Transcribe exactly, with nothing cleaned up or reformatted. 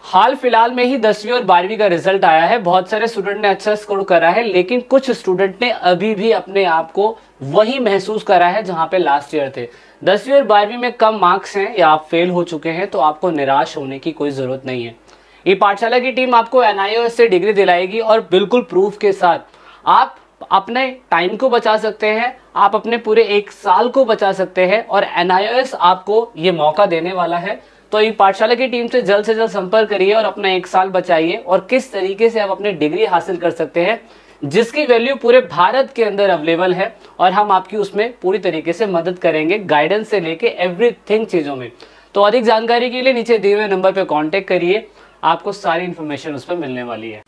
हाल फिलहाल में ही दसवीं और बारहवीं का रिजल्ट आया है। बहुत सारे स्टूडेंट ने अच्छा स्कोर करा है, लेकिन कुछ स्टूडेंट ने अभी भी अपने आप को वही महसूस करा है जहां पे लास्ट ईयर थे। दसवीं और बारहवीं में कम मार्क्स हैं या आप फेल हो चुके हैं तो आपको निराश होने की कोई जरूरत नहीं है। ये पाठशाला की टीम आपको एन आई ओ एस से डिग्री दिलाएगी और बिल्कुल प्रूफ के साथ आप अपने टाइम को बचा सकते हैं, आप अपने पूरे एक साल को बचा सकते हैं और एन आई ओ एस आपको ये मौका देने वाला है। तो ये पाठशाला की टीम से जल्द से जल्द संपर्क करिए और अपना एक साल बचाइए और किस तरीके से आप अपनी डिग्री हासिल कर सकते हैं जिसकी वैल्यू पूरे भारत के अंदर अवेलेबल है और हम आपकी उसमें पूरी तरीके से मदद करेंगे, गाइडेंस से लेके एवरीथिंग चीजों में। तो अधिक जानकारी के लिए नीचे दिए हुए नंबर पर कॉन्टेक्ट करिए, आपको सारी इन्फॉर्मेशन उस पर मिलने वाली है।